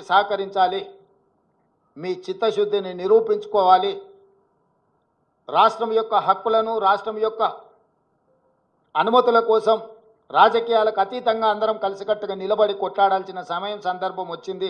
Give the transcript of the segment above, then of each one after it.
సహకరించాలి, మీ చిత్తశుద్ధిని నిరూపించుకోవాలి, రాష్ట్రం యొక్క హక్కులను, రాష్ట్రం యొక్క అనుమతుల కోసం రాజకీయాలకు అతీతంగా అందరం కలిసికట్టుగా నిలబడి కొట్లాడాల్సిన సమయం సందర్భం వచ్చింది.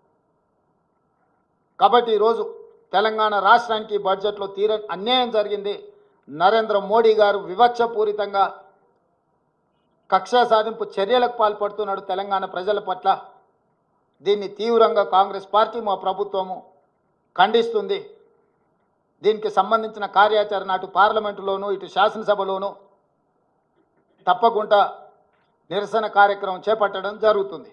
కాబట్టి ఈరోజు తెలంగాణ రాష్ట్రానికి బడ్జెట్లో తీరని అన్యాయం జరిగింది. నరేంద్ర మోడీ గారు వివక్షపూరితంగా కక్ష సాధింపు చర్యలకు పాల్పడుతున్నాడు తెలంగాణ ప్రజల పట్ల. దీన్ని తీవ్రంగా కాంగ్రెస్ పార్టీ, మా ప్రభుత్వము ఖండిస్తుంది. దీనికి సంబంధించిన కార్యాచరణ అటు పార్లమెంటులోనూ ఇటు శాసనసభలోనూ తప్పకుండా నిరసన కార్యక్రమం చేపట్టడం జరుగుతుంది.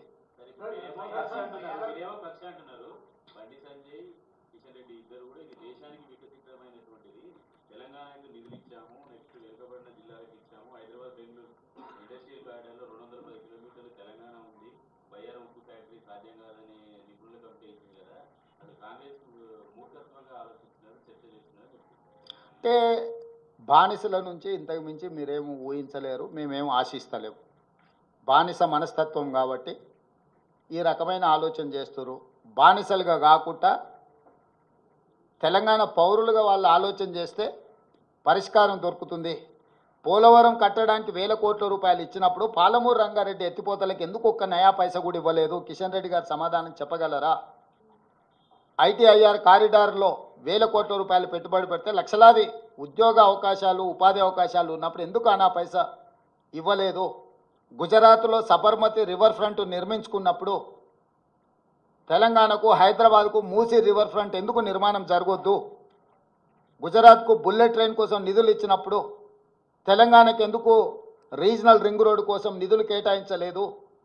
అంటే బానిసల నుంచి ఇంతకు మించి మీరేమో ఊహించలేరు, మేమేమో ఆశిస్తలేము. బానిస మనస్తత్వం కాబట్టి ఈ రకమైన ఆలోచన చేస్తారు. బానిసలుగా కాకుండా తెలంగాణ పౌరులుగా వాళ్ళు ఆలోచన చేస్తే పరిష్కారం దొరుకుతుంది. పోలవరం కట్టడానికి 1000 కోట్ల రూపాయలు ఇచ్చినప్పుడు పాలమూరు రంగారెడ్డి ఎత్తిపోతలకు ఎందుకు ఒక్క నయా పైసా కూడా ఇవ్వలేదు? కిషన్ రెడ్డి గారు సమాధానం చెప్పగలరా? ఐటీఐఆర్ కారిడార్లో 1000 కోట్ల రూపాయలు పెట్టుబడి పెడితే లక్షలాది ఉద్యోగ అవకాశాలు, ఉపాధి అవకాశాలు ఉన్నప్పుడు ఎందుకు అనా పైసా ఇవ్వలేదు? గుజరాత్లో సబర్మతి రివర్ ఫ్రంట్ నిర్మించుకున్నప్పుడు తెలంగాణకు, హైదరాబాద్కు మూసీ రివర్ ఫ్రంట్ ఎందుకు నిర్మాణం జరగొద్దు? గుజరాత్కు బుల్లెట్ ట్రైన్ కోసం నిధులు ఇచ్చినప్పుడు తెలంగాణకు ఎందుకు రీజనల్ రింగ్ రోడ్డు కోసం నిధులు కేటాయించలేదు?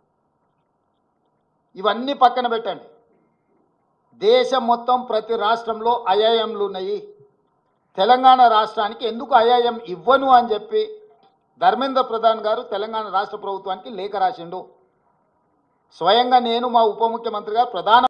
ఇవన్నీ పక్కన పెట్టండి. దేశం మొత్తం ప్రతి రాష్ట్రంలో ఐఐఎంలు ఉన్నాయి. తెలంగాణ రాష్ట్రానికి ఎందుకు ఐఐఎం ఇవ్వను అని చెప్పి ధర్మేంద్ర ప్రధాన్ గారు తెలంగాణ రాష్ట్ర ప్రభుత్వానికి లేఖ రాసిండు. స్వయంగా నేను, మా ఉప ముఖ్యమంత్రి గారు ప్రధాన